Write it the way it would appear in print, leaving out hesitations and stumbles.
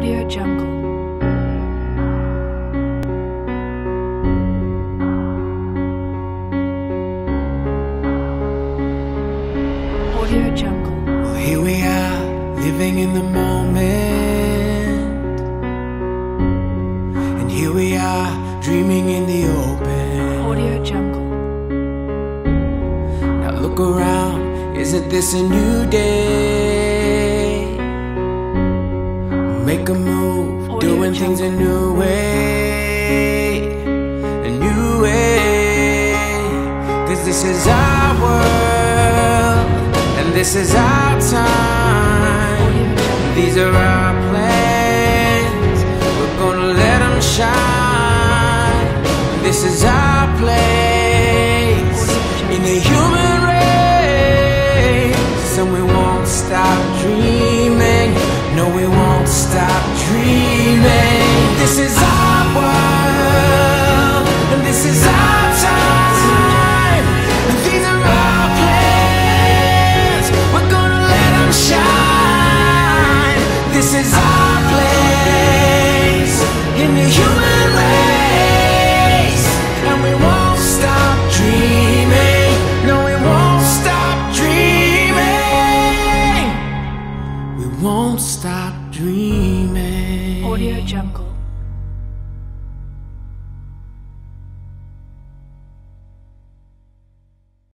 Audio Jungle. Audio Jungle. Well, here we are, living in the moment, and here we are, dreaming in the open. Audio Jungle. Now look around, isn't this a new day? Make a move, Audio doing Jungle. things a new way, a new way. 'Cause this is our world, and this is our time. These are our plans, we're gonna let them shine. This is our place in the human race, and we won't stop dreaming. No, we won't stop dreaming. This is our world, and this is our time. And these are our plans, we're gonna let them shine. This is our place in the human race, and we won't stop dreaming. No, we won't stop dreaming. We won't stop dreaming. Audio Jungle.